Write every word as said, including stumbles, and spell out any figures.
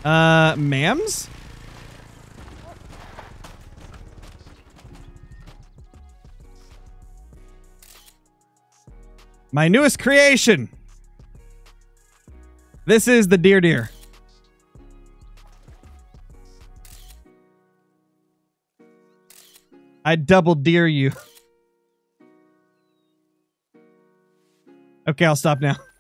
Uh, ma'ams? My newest creation. This is the deer deer. I double deer you. Okay, I'll stop now.